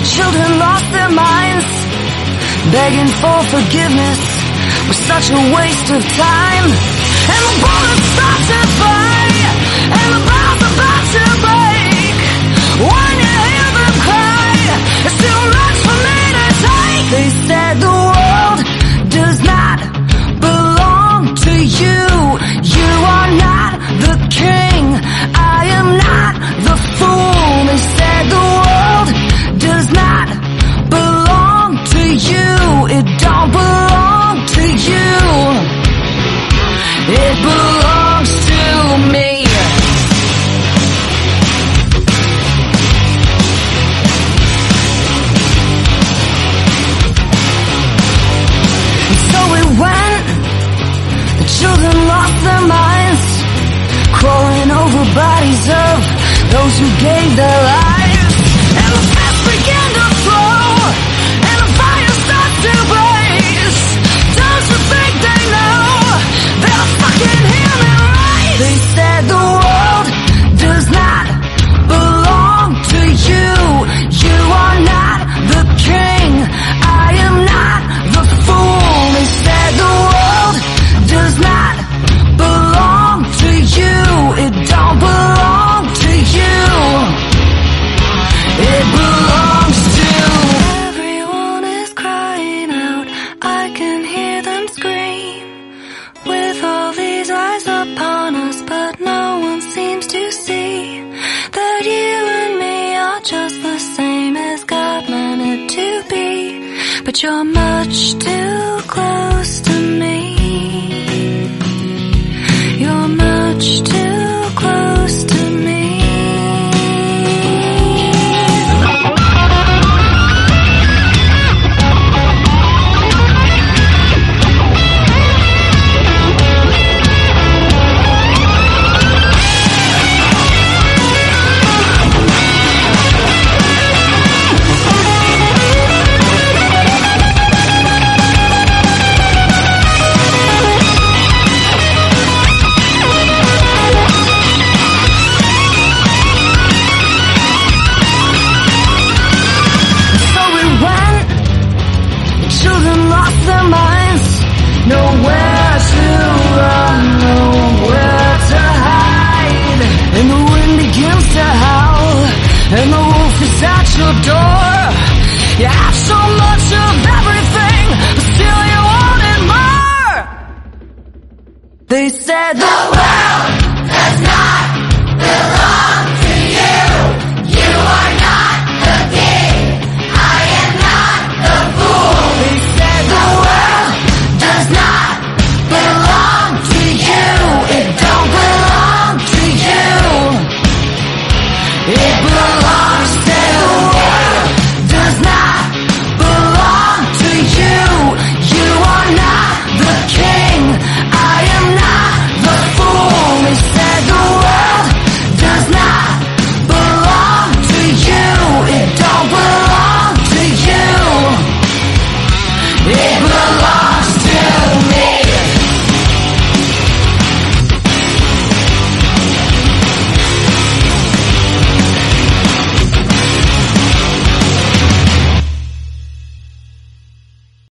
The children lost their minds, begging for forgiveness was such a waste of time. And the bullets start to fly, and the bell's about to break. When you hear them cry, it's too much for me to take. They said the world does not belong to you. You are not the king, I am not the fool. They said the world does not belong to you. It don't belong to you. It belongs to me. And so it went. The children lost their minds, crawling over bodies of those who gave their lives. And the fast began to flow, and the fire starts to blaze. Don't you think they know they're fucking hear me right? They said the world does not belong to you. You are not the king, I am not the fool. They said the world does not belong to you. It don't belong to you. It belongs to everyone is crying out. I can hear them scream with all these eyes upon us, but no one seems to see that you and me are just the same as God meant it to be. But you're much too close to me. You're much too close to me. Nowhere to run, nowhere to hide. And the wind begins to howl, and the wolf is at your door. You have so much of everything, but still you wanted more. They said the world